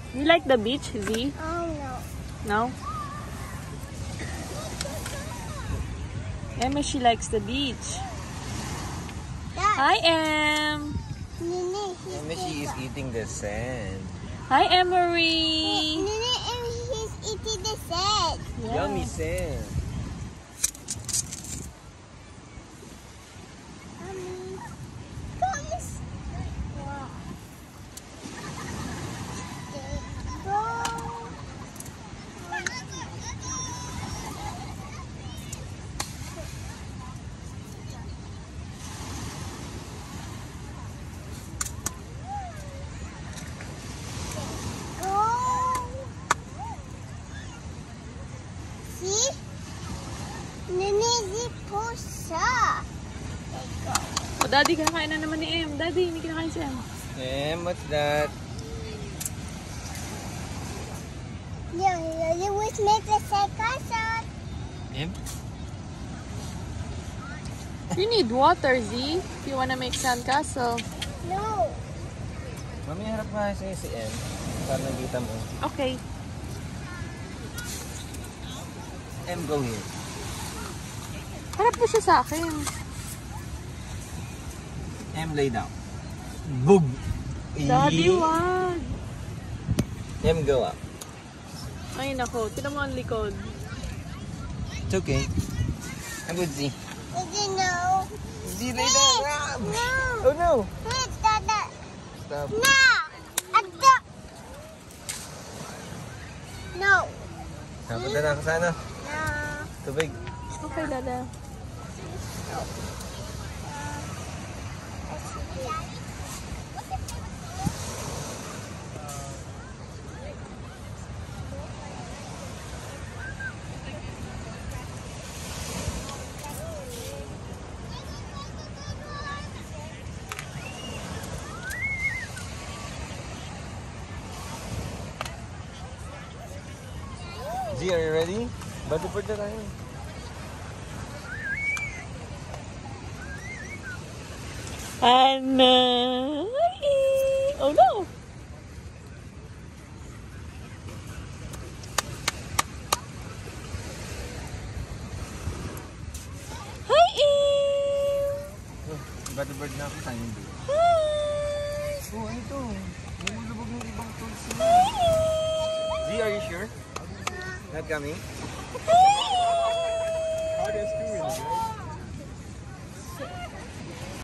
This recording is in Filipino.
You like the beach, Z? Oh, no. No? Emma, she likes the beach. Dad. Hi, Em. Nene, Emma, she is eating the sand. Hi, Emery. Nene, he's eating the sand. Yeah. Yummy sand. Mommy. Promise. Wow. Go. See? Nene, the pusa. Oh, Daddy, kinakain na naman ni Em. Daddy, hindi kinakain si Em. What's that? Yeah, you wish me to say castle. Em? You need water, Z, if you wanna make sandcastle. No. Mami, harap nga si Em. Para nakita mo. Okay. Em, go here. Harap mo siya sa akin. Em, lay down. Boom! Daddy, wag. Em, go up. Ay, nako. Tinan mo ang likod. It's okay. I'm good, Z. Did you know? Z, lay down. Ah! No. Oh, no. Wait, Dada. Stop. No. Ada. No. Napunta na ako sa ano? No. Tubig. Okay, Dada. Z, are you ready? Butterford na tayo. Anna. Oh no. Hi, Em. Butterford na ako sa inyo. Hi. Oh, ano to? Lumulubog ng ibang tools na. Hi. Z, are you sure? Not coming? Hi. How are you doing?